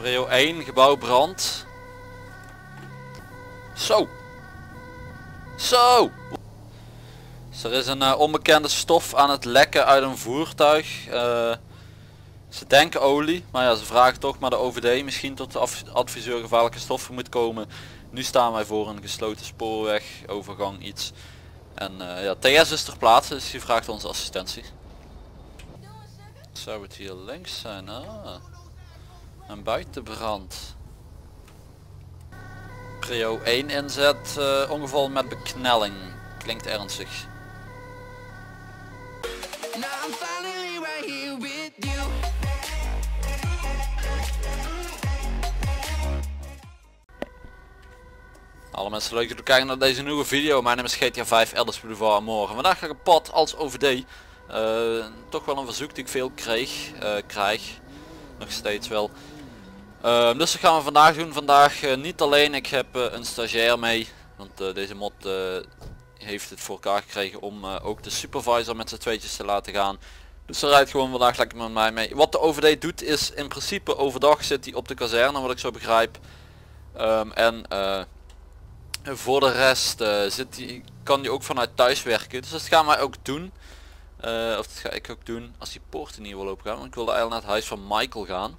Prio 1, gebouw brand. Zo. Zo. Dus er is een onbekende stof aan het lekken uit een voertuig. Ze denken olie, maar ja, ze vragen toch maar de OVD. Misschien tot de adviseur gevaarlijke stoffen moet komen. Nu staan wij voor een gesloten spoorweg, overgang iets. En ja, TS is ter plaatse, dus die vraagt onze assistentie. Zou het hier links zijn? Ah. Een buitenbrand. Prio 1 inzet, ongeval met beknelling. Klinkt ernstig. Alle mensen leuk dat jullie kijken naar deze nieuwe video. Mijn naam is GTA 5 Elders Boulevard morgen. Vandaag ga ik op pad als OVD. Toch wel een verzoek die ik veel krijg. Nog steeds wel. Dus dat gaan we vandaag doen. Vandaag niet alleen, ik heb een stagiair mee. Want deze mod heeft het voor elkaar gekregen om ook de supervisor met z'n tweetjes te laten gaan. Dus ze rijdt gewoon vandaag lekker met mij mee. Wat de OVD doet is in principe overdag zit hij op de kazerne, wat ik zo begrijp. Voor de rest kan hij ook vanuit thuis werken. Dus dat gaan wij ook doen. Of dat ga ik ook doen als die poort in hier wil open gaan. Want ik wilde eigenlijk naar het huis van Michael gaan.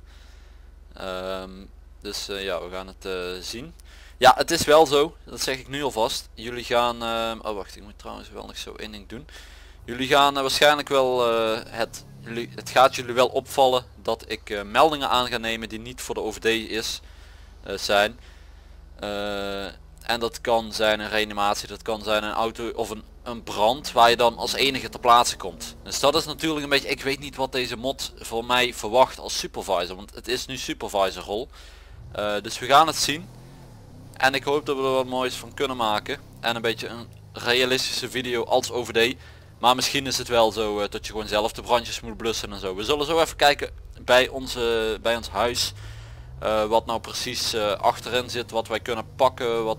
Dus ja, we gaan het zien. Ja, het is wel zo. Dat zeg ik nu alvast. Jullie gaan... oh wacht, ik moet trouwens wel nog zo één ding doen. Jullie gaan waarschijnlijk wel... het gaat jullie wel opvallen dat ik meldingen aan ga nemen die niet voor de OVD zijn. En dat kan zijn een reanimatie, dat kan zijn een auto of een brand waar je dan als enige ter plaatse komt. Dus dat is natuurlijk een beetje, ik weet niet wat deze mod voor mij verwacht als supervisor, want het is nu supervisor rol. Dus we gaan het zien. En ik hoop dat we er wat moois van kunnen maken. En een beetje een realistische video als OVD. Maar misschien is het wel zo dat je gewoon zelf de brandjes moet blussen en zo. We zullen zo even kijken bij ons huis. Wat nou precies achterin zit, wat wij kunnen pakken, wat...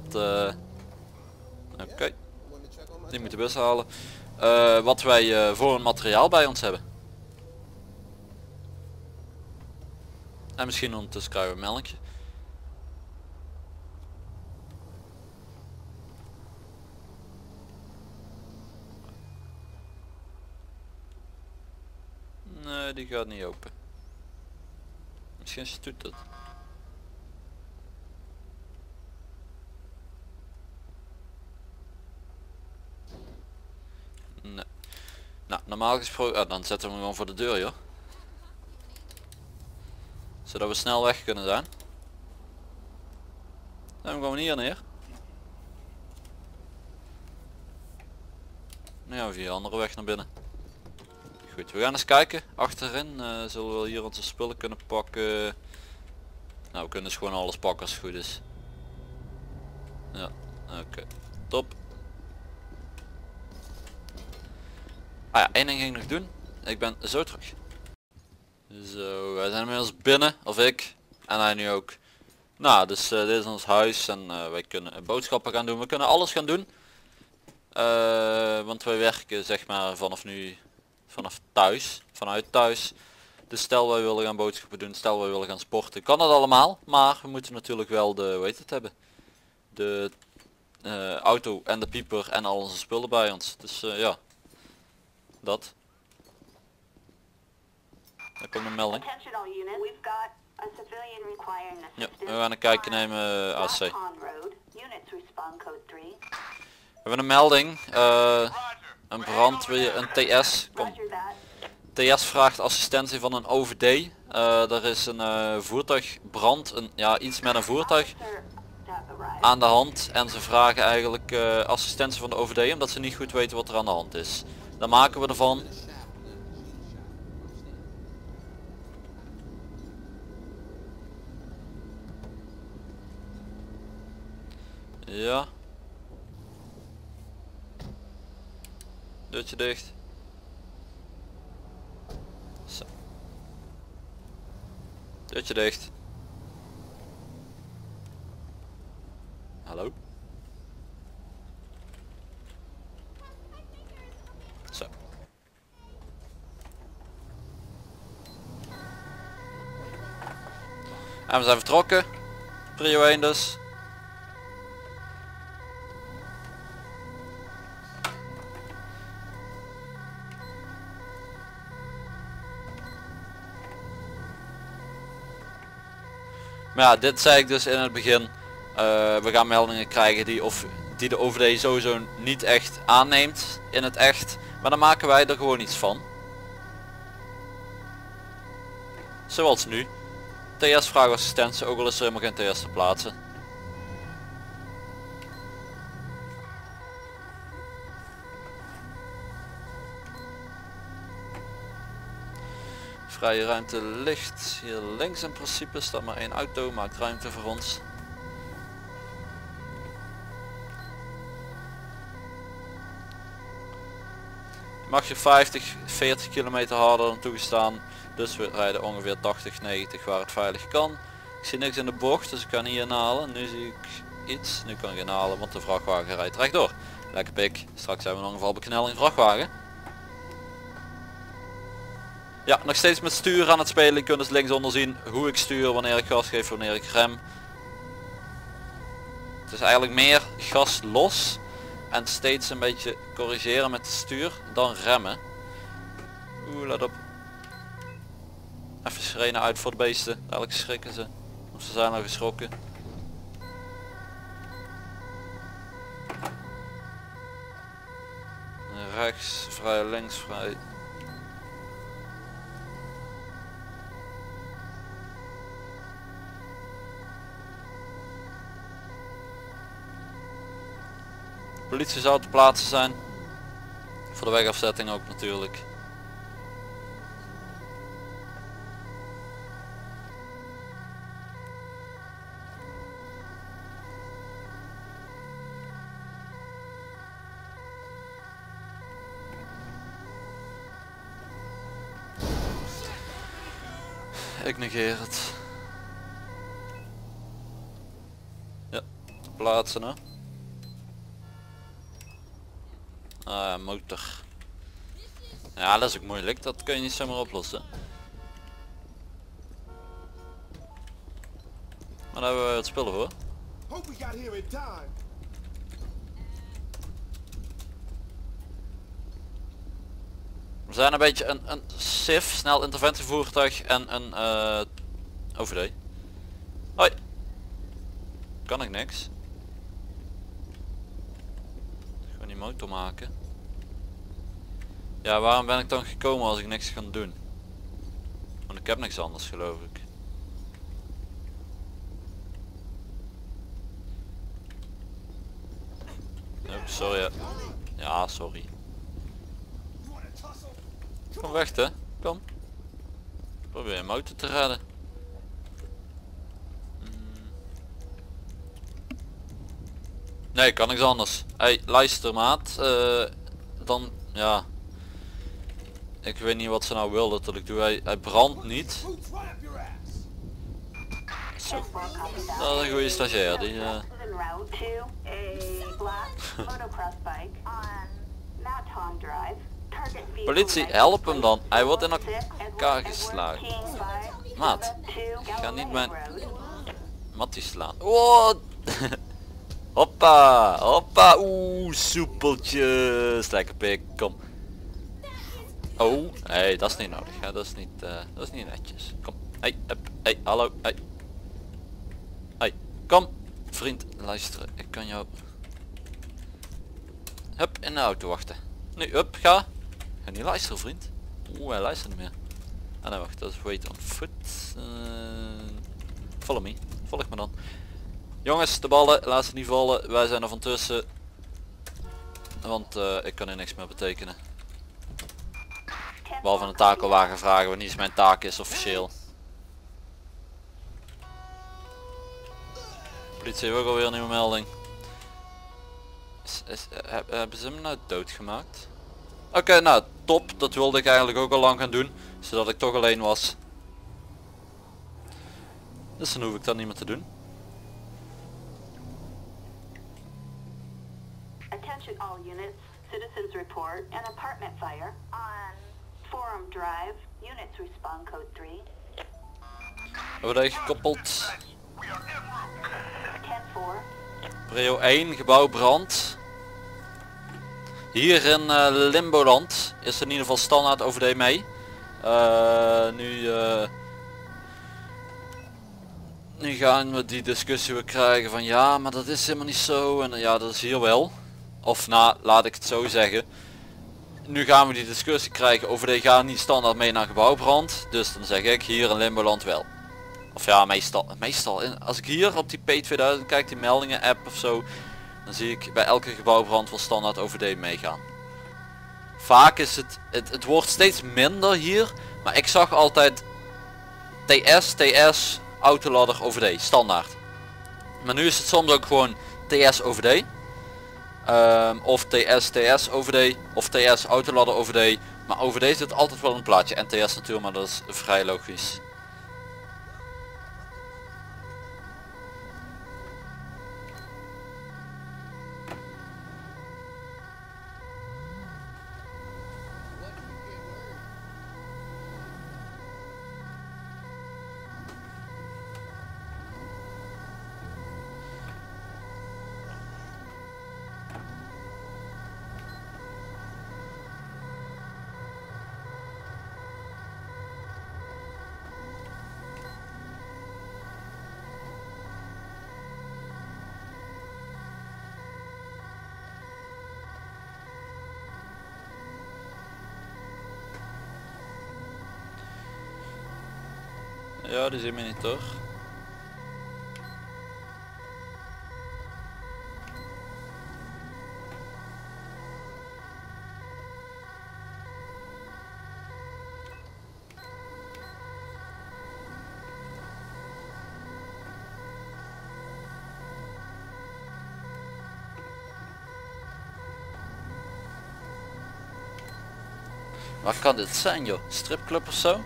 Oké. Die moet de bus halen. Wat wij voor een materiaal bij ons hebben. En misschien ondertussen krijgen we een melkje. Nee, die gaat niet open. Misschien stoet het. Nee. Nou, normaal gesproken... dan zetten we hem gewoon voor de deur, joh. Zodat we snel weg kunnen zijn. Dan gaan we gewoon hier neer. Nu gaan we via een andere weg naar binnen. Goed, we gaan eens kijken. Achterin zullen we hier onze spullen kunnen pakken. Nou, we kunnen dus gewoon alles pakken als het goed is. Ja, oké. Top. Ah ja, één ding ging ik nog doen. Ik ben zo terug. Zo, wij zijn inmiddels binnen, of ik. En hij nu ook. Nou, dus dit is ons huis en wij kunnen boodschappen gaan doen. We kunnen alles gaan doen. Want wij werken zeg maar vanuit thuis. Dus stel wij willen gaan boodschappen doen, stel wij willen gaan sporten, kan dat allemaal. Maar we moeten natuurlijk wel de, hoe heet het hebben. De auto en de pieper en al onze spullen bij ons. Dus ja. Dat. Daar komt een melding. Ja, we gaan een kijkje nemen AC. We hebben een melding. Een brand, een TS. Kom. TS vraagt assistentie van een OVD. Er is een voertuigbrand, ja, iets met een voertuig aan de hand. En ze vragen eigenlijk assistentie van de OVD omdat ze niet goed weten wat er aan de hand is. Dan maken we ervan. Ja. Deurtje dicht. Zo. Deurtje dicht. Hallo. Zo. En we zijn vertrokken. Prio 1 dus. Maar ja, dit zei ik dus in het begin. We gaan meldingen krijgen die de OVD sowieso niet echt aanneemt in het echt. Maar dan maken wij er gewoon iets van. Zoals nu. TS vraagassistentie, ook al is er helemaal geen TS te plaatsen. Vrije ruimte ligt hier links in principe, staat maar één auto, maakt ruimte voor ons. Mag je 40 kilometer harder dan toegestaan, dus we rijden ongeveer 80, 90 waar het veilig kan. Ik zie niks in de bocht, dus ik kan niet inhalen. Nu zie ik iets, nu kan ik inhalen, want de vrachtwagen rijdt rechtdoor. Lekker pik, straks hebben we nog een geval beknelling vrachtwagen. Ja, nog steeds met stuur aan het spelen. Je kunt dus linksonder zien hoe ik stuur, wanneer ik gas geef, wanneer ik rem. Het is eigenlijk meer gas los en steeds een beetje corrigeren met het stuur dan remmen. Oeh, let op. Even sirene uit voor de beesten, dadelijk schrikken ze. Of ze zijn al geschrokken. Rechts, vrij, links, vrij. Politie zou te plaatsen zijn. Voor de wegafzetting ook natuurlijk. Ik negeer het. Ja, te plaatsen hè. Motor. Ja, dat is ook moeilijk, dat kun je niet zomaar oplossen. Maar daar hebben we het spullen voor. We zijn een beetje een SIF, snel interventievoertuig en een OVD. Hoi. Kan ik niks. Gewoon die motor maken. Ja, waarom ben ik dan gekomen als ik niks kan doen? Want ik heb niks anders geloof ik. Oh, sorry. Ja, sorry. Kom weg hè, kom. Probeer je motor te redden. Nee, kan niks anders. Hey, luister maat. Dan, ja. Ik weet niet wat ze nou wilden dat ik doe. Hij brandt niet. Zo. Dat is een goede stagiair. Die, Politie, help hem dan. Hij wordt in elkaar geslagen. Maat, ik ga niet mijn mattie slaan. Oh. Hoppa, hoppa. Oeh, soepeltjes. Lekker pik, kom. Oh, hey, dat is niet nodig. Ja, dat is niet netjes. Kom. Hey, hey, hallo. Hey. Hey, kom. Vriend, luisteren. Ik kan jou... Hup, in de auto wachten. Nu, hup, ga. Ga niet luisteren, vriend. Oeh, hij luistert niet meer. Ah nee, wacht, dat is wait on foot. Follow me. Volg me dan. Jongens, de ballen, laat ze niet vallen. Wij zijn er van tussen. Want ik kan hier niks meer betekenen. Behalve een takelwagen vragen wanneer mijn taak is officieel. Politie heeft ook alweer een nieuwe melding. Hebben ze hem nou doodgemaakt? Oké, nou top. Dat wilde ik eigenlijk ook al lang gaan doen. Zodat ik toch alleen was. Dus dan hoef ik dat niet meer te doen. Attention all units. Citizens report an apartment fire on Forum Drive. Units respond code 3. OVD gekoppeld. 10-4. Prio 1, gebouw brand. Hier in Limboland is er in ieder geval standaard OVD mee. Nu gaan we die discussie weer krijgen van ja, maar dat is helemaal niet zo. En ja, dat is hier wel. Of nou, laat ik het zo zeggen. Nu gaan we die discussie krijgen. OVD gaat niet standaard mee naar gebouwbrand. Dus dan zeg ik hier in Limboland wel. Of ja, meestal. Als ik hier op die P2000 kijk, die meldingen app of zo. Dan zie ik bij elke gebouwbrand wel standaard OVD meegaan. Vaak is het wordt steeds minder hier. Maar ik zag altijd TS, autoladder, OVD, standaard. Maar nu is het soms ook gewoon TS OVD. Of TS OVD. Of TS autoladder OVD. Maar OVD zit altijd wel een plaatje. En TS natuurlijk, maar dat is vrij logisch. Ja, die zien me niet toch? Waar kan dit zijn joh? Stripclub of zo?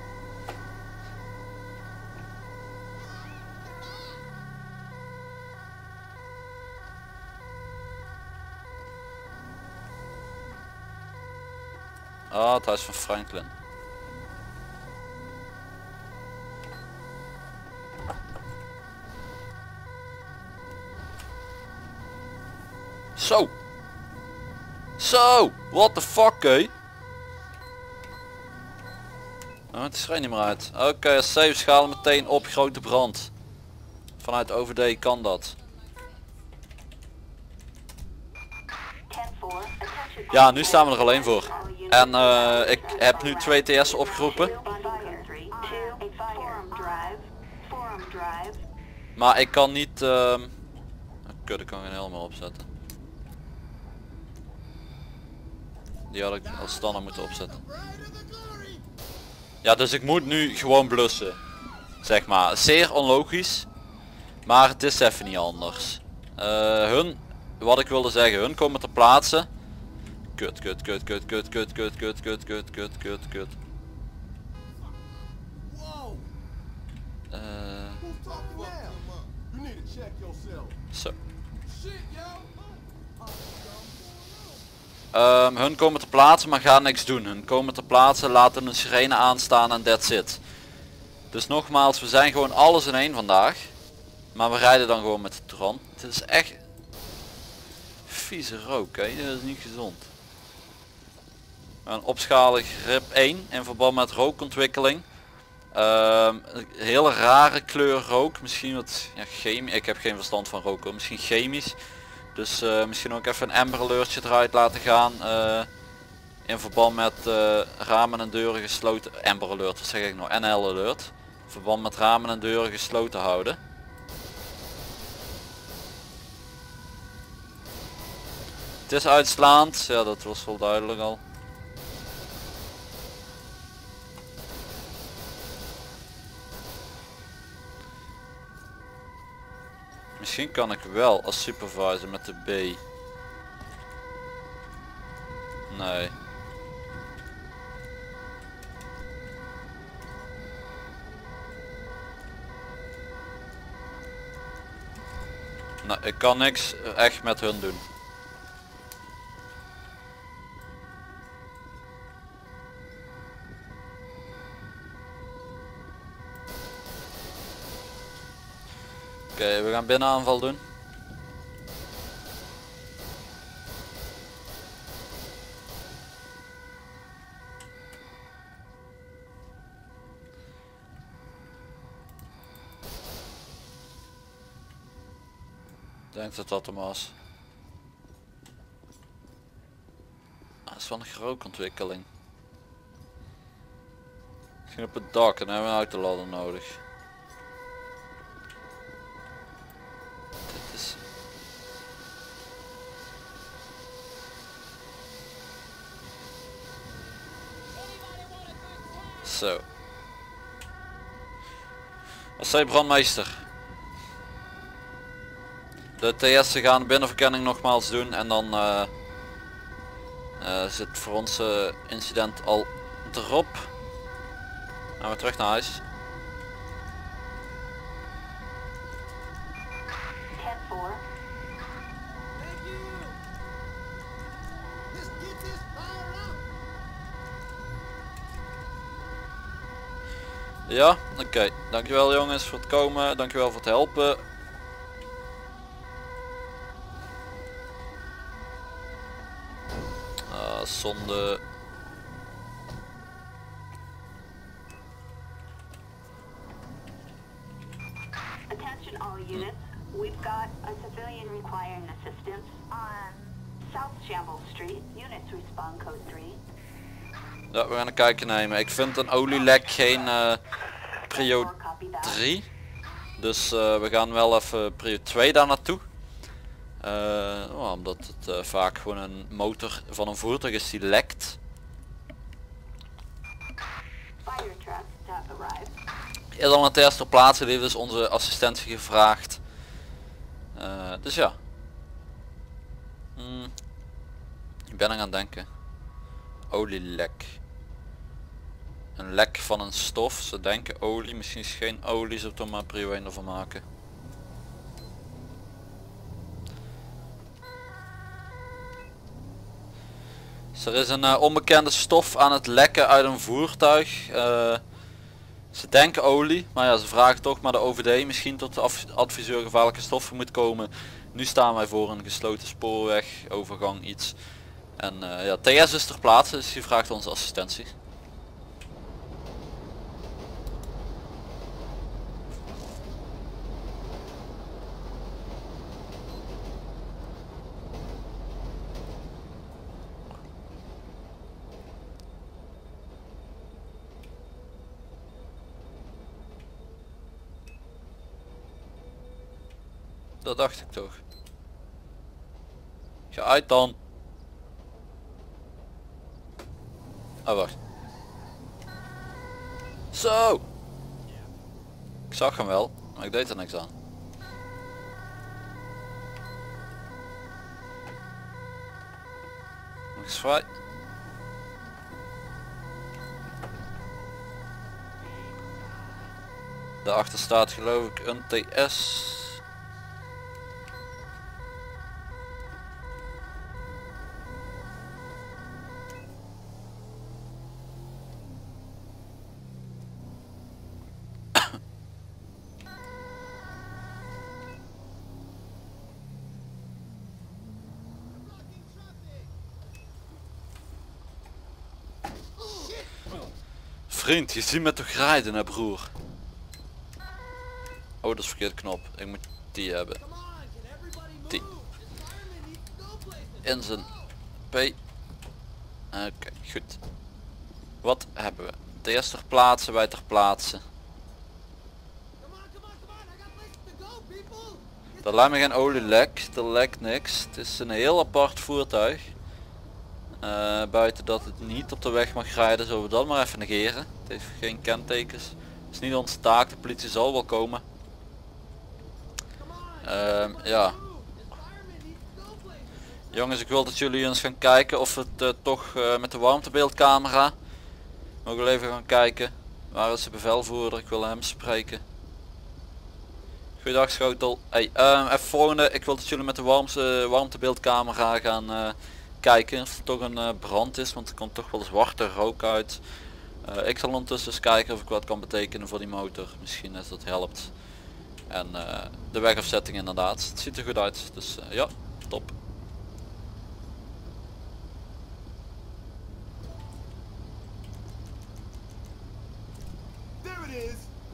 Ah, het huis van Franklin. Zo. Zo. What the fuck, hé? Oh, het schijnt niet meer uit. Oké, safe, schalen meteen op grote brand. Vanuit OVD kan dat. Ja, nu staan we er alleen voor. En ik heb nu 2 TS opgeroepen. Maar ik kan niet... Kut, ik kan geen helm meer opzetten. Die had ik als standaard moeten opzetten. Ja, dus ik moet nu gewoon blussen. Zeg maar, zeer onlogisch. Maar het is even niet anders. Wat ik wilde zeggen, hun komen ter plaatse. Kut. Zo. Hun komen ter plaatse, maar gaan niks doen. Hun komen ter plaatse, laten een sirene aanstaan en that's it. Dus nogmaals, we zijn gewoon alles in één vandaag. Maar we rijden dan gewoon met de Tron. Het is echt vieze rook, hè? Dat is niet gezond. Een opschalig RIP 1 in verband met rookontwikkeling. Een hele rare kleur rook. Misschien wat ja, chemisch. Ik heb geen verstand van roken. Misschien chemisch. Dus misschien ook even een Amber Alertje eruit laten gaan. In verband met ramen en deuren gesloten. Amber Alert, wat zeg ik nou? NL Alert. In verband met ramen en deuren gesloten houden. Het is uitslaand. Ja, dat was wel duidelijk al. Misschien kan ik wel als supervisor met de B. Nee. Nou, ik kan niks echt met hun doen. Oké, we gaan binnenaanval doen. Ik denk dat dat hem was. Dat is wel een grootontwikkeling. Misschien op het dak en dan hebben we een autoladder nodig. Dit is... Zo. Wat zei brandmeester? De TS'en gaan binnenverkenning nogmaals doen en dan zit voor ons incident al erop. Gaan we terug naar huis. 10-4. Ja, oké. Dankjewel jongens voor het komen. Dankjewel voor het helpen. Zonde. Attention all units. We've got a civilian requiring assistance on South Shambles Street. Units respond code 3. Ja, we gaan een kijkje nemen. Ik vind een olielek geen prio 4, copy that. 3. Dus we gaan wel even prio 2 daar naartoe. Omdat het vaak gewoon een motor van een voertuig is die lekt. Fire truck have arrived. Is al een test ter plaatse, die heeft dus onze assistentie gevraagd. Dus ja. Ik ben aan het denken. Olielek. Een lek van een stof. Ze denken olie, misschien is geen olie, zullen we er maar prio 1 ervan maken. Dus er is een onbekende stof aan het lekken uit een voertuig. Ze denken olie, maar ja, ze vragen toch maar de OVD misschien tot de adviseur gevaarlijke stoffen moet komen. Nu staan wij voor een gesloten spoorweg, overgang iets. En ja, TS is ter plaatse, dus die vraagt onze assistentie. Dat dacht ik toch. Ga uit dan. Oh wacht. Zo. Ik zag hem wel, maar ik deed er niks aan. Nog eens vrij. Daarachter staat geloof ik een TS. Vriend, je ziet me toch rijden hè broer. Oh, dat is verkeerd knop. Ik moet die hebben. Die. In zijn P. Oké, goed. Wat hebben we? TS ter plaatse, wij ter plaatse. Er lijkt me geen olielek, er lekt niks. Het is een heel apart voertuig. Buiten dat het niet op de weg mag rijden, zullen we dat maar even negeren. Het heeft geen kentekens. Het is niet onze taak, de politie zal wel komen. Ja. Jongens, ik wil dat jullie eens gaan kijken of het toch met de warmtebeeldcamera. Mogen we even gaan kijken. Waar is de bevelvoerder? Ik wil hem spreken. Goeiedag Schotel. Hey, even volgende. Ik wil dat jullie met de warmtebeeldcamera gaan kijken of er toch een brand is, want er komt toch wel zwarte rook uit. Ik zal ondertussen eens kijken of ik wat kan betekenen voor die motor. Misschien als dat helpt En de wegafzetting inderdaad. Het ziet er goed uit. Dus ja, top. There it is.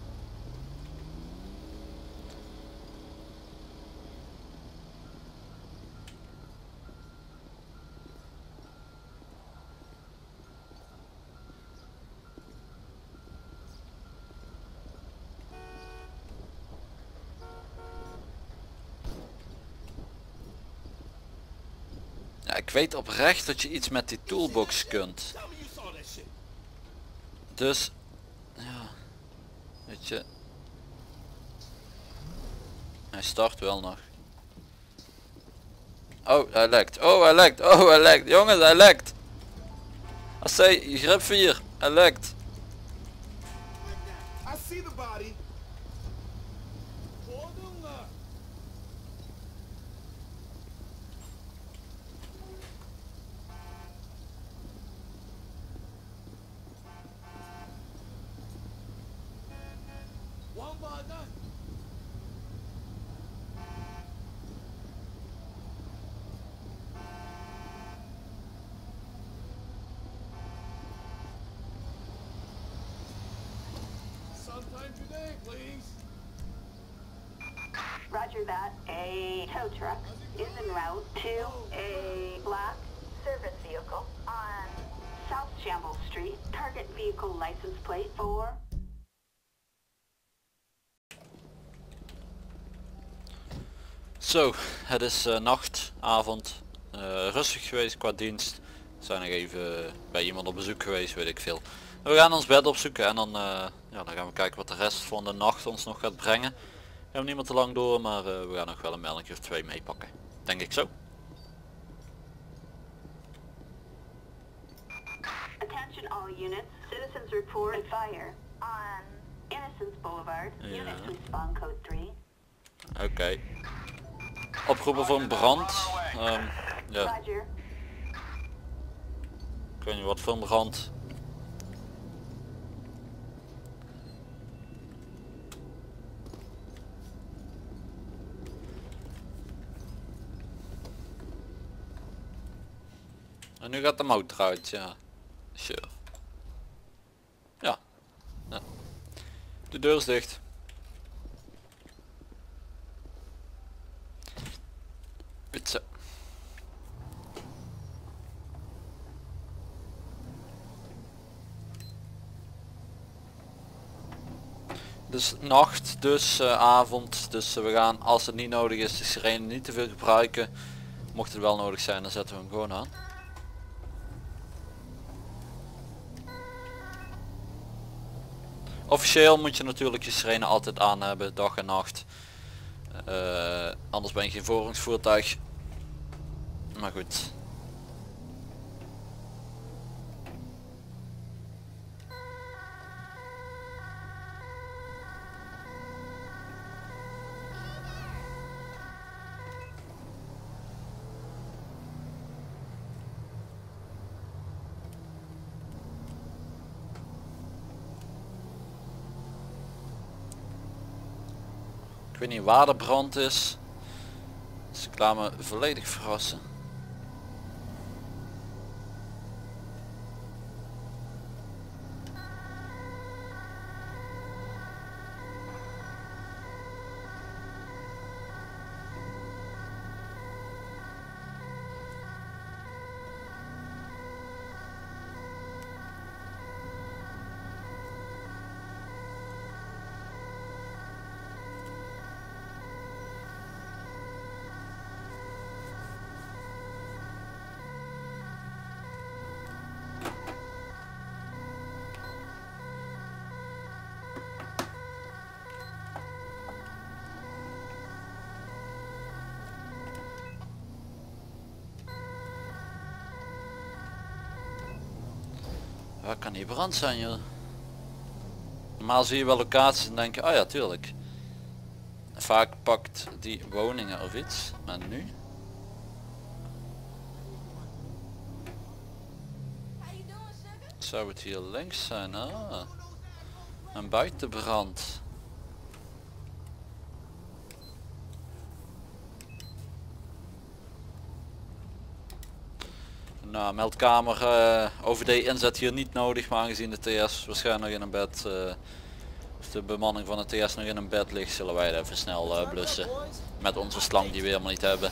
Ja, ik weet oprecht dat je iets met die toolbox kunt. Tell me you saw that shit. Dus ja, weet je. Hij start wel nog. Oh, hij lekt. Oh, hij lekt. Oh, hij lekt. Jongens, hij lekt. AC, grip 4. Hij lekt. I see the body. Sometime today, please. Roger that. A tow truck is en route to a black service vehicle on South Shambles Street. Target vehicle license plate for... Zo, het is nacht, avond. Rustig geweest qua dienst. We zijn nog even bij iemand op bezoek geweest, weet ik veel. We gaan ons bed opzoeken en dan, ja, dan gaan we kijken wat de rest van de nacht ons nog gaat brengen. We hebben niet meer te lang door, maar we gaan nog wel een melding of 2 meepakken. Denk ik zo. Attention all units. Citizens report a fire on Innocence Boulevard. Units respond code 3. Oké. Oproepen voor een brand. Ja, Roger. ik weet niet wat voor een brand. En nu gaat de motor uit, ja. Sure. Ja. Ja. De deur is dicht. Goed zo. Dus nacht, dus avond, dus we gaan, als het niet nodig is, de sirene niet te veel gebruiken. Mocht het wel nodig zijn, dan zetten we hem gewoon aan. Officieel moet je natuurlijk je sirene altijd aan hebben, dag en nacht. Anders ben je geen voorrangsvoertuig. Maar goed. Ik weet niet waar de brand is. Dus ik laat me volledig verrassen. Waar kan die brand zijn, joh? Normaal zie je wel locaties en denk je, oh ja, tuurlijk. Vaak pakt die woningen of iets, maar nu? Zou het hier links zijn? Ah, een buitenbrand. Nou, meldkamer OVD inzet hier niet nodig, maar aangezien de TS waarschijnlijk in een bed, of de bemanning van de TS nog in een bed ligt, zullen wij het even snel blussen. Met onze slang die we helemaal niet hebben.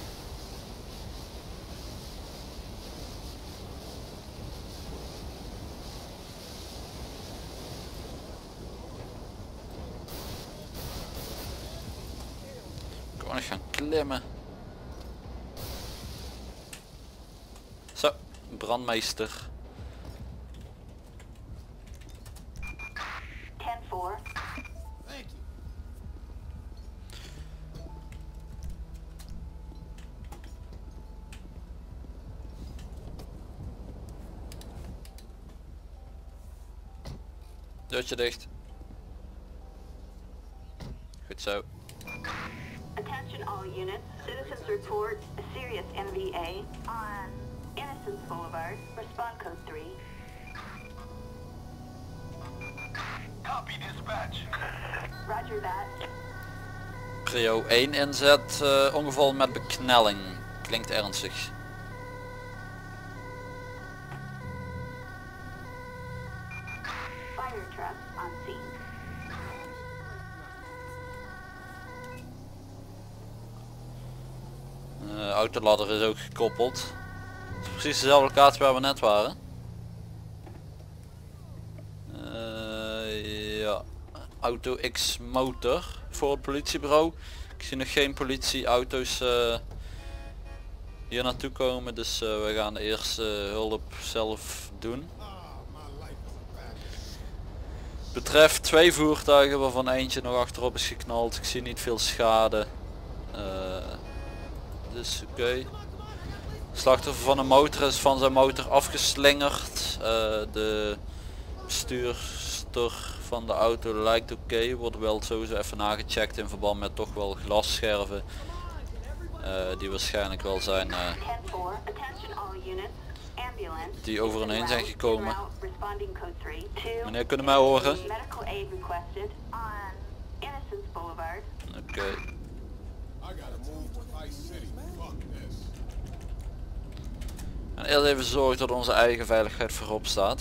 Gewoon eens gaan klimmen. Zo, brandmeester. 10-4. Thank you. Deurtje dicht. Goed zo. Attention all units. Citizens report a serious NVA on Innocence Boulevard. Respond code 3. Copy dispatch. Roger that. Prio 1 inzet, ongeval met beknelling. Klinkt ernstig. Fire truck on scene. Autoladder is ook gekoppeld. Het is precies dezelfde locatie waar we net waren. Ja, Auto X Motor voor het politiebureau. Ik zie nog geen politieauto's hier naartoe komen, dus we gaan de eerste hulp zelf doen. Betreft 2 voertuigen waarvan eentje nog achterop is geknald. Ik zie niet veel schade. Dus oké. Slachtoffer van een motor is van zijn motor afgeslingerd. De bestuurster van de auto lijkt oké. Wordt wel sowieso even nagecheckt in verband met toch wel glasscherven. Die waarschijnlijk wel zijn 10-4. Attention all units. Ambulance. die over en heen zijn gekomen. Responding code 3. 2. Meneer, kunnen mij horen? Medical aid requested on Innocence Boulevard. Oké. I gotta move to Vice City. Fuck this. En eerst even zorgen dat onze eigen veiligheid voorop staat.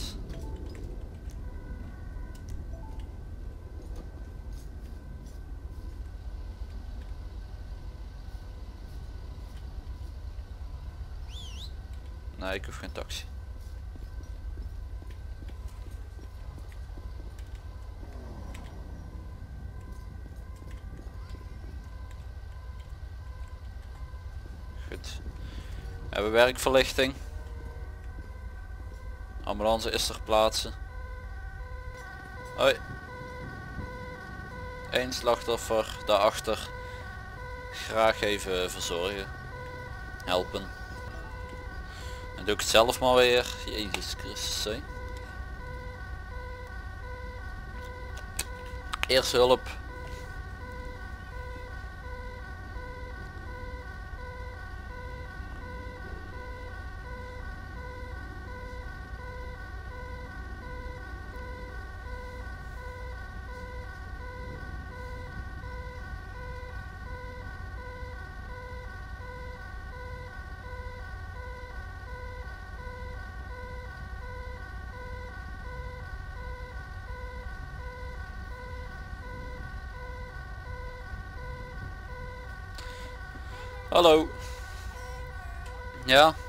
Nee, ik hoef geen taxi. Goed. We hebben werkverlichting. Ambulance is ter plaatse. Hoi. 1 slachtoffer daarachter. Graag even verzorgen. Helpen. Dan doe ik het zelf maar weer. Jezus Christus. Hè. Eerste hulp. Hallo. Ja.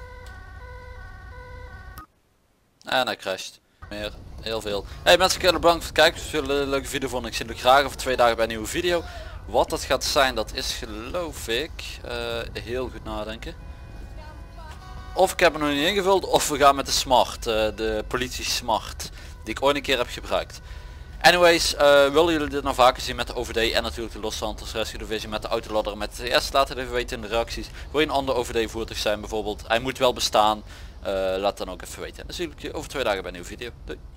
En hij crasht. Meer. Heel veel. Hey mensen, bedankt voor het kijken. Als jullie een leuke video vonden, ik zie jullie graag over 2 dagen bij een nieuwe video. Wat dat gaat zijn, dat is geloof ik heel goed nadenken. Of ik heb hem nog niet ingevuld, of we gaan met de smart, de politie smart, die ik ooit een keer heb gebruikt. Anyways, willen jullie dit nou vaker zien met de OVD en natuurlijk de Los Santos Rescue Division met de autoladder met de TS? Laat het even weten in de reacties. Wil je een ander OVD voertuig zijn bijvoorbeeld? Hij moet wel bestaan. Laat dan ook even weten. En dan zie ik je over 2 dagen bij een nieuwe video. Doei.